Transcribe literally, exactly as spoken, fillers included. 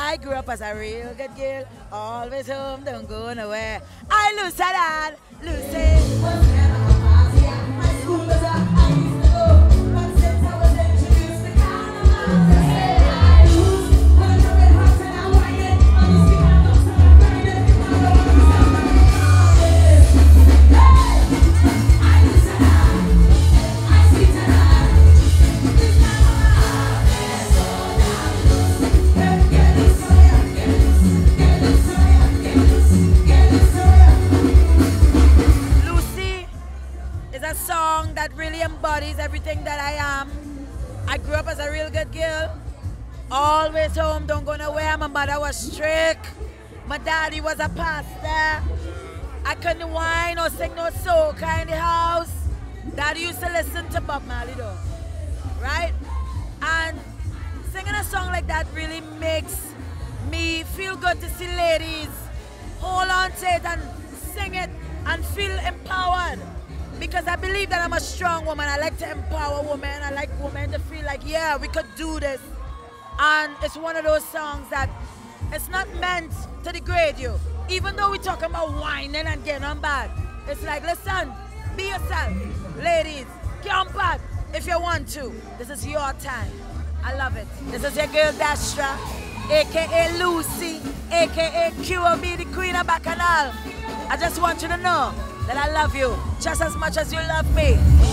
I grew up as a real good girl, always home, don't go nowhere. I lose that, lose it. A song that really embodies everything that I am. I grew up as a real good girl, always home, don't go nowhere. My mother was strict, my daddy was a pastor. I couldn't whine or sing no soca in the house. Daddy used to listen to Bob Marley though, right? And singing a song like that really makes me feel good to see ladies hold on to it and sing it and feel empowered. Because I believe that I'm a strong woman. I like to empower women. I like women to feel like, yeah, we could do this. And it's one of those songs that it's not meant to degrade you. Even though we're talking about whining and getting on bad. It's like, listen, be yourself. Ladies, jump out if you want to. This is your time. I love it. This is your girl Destra, a k a. Lucy, a k a. Q O B, the Queen of Bacchanal. I just want you to know that I love you just as much as you love me.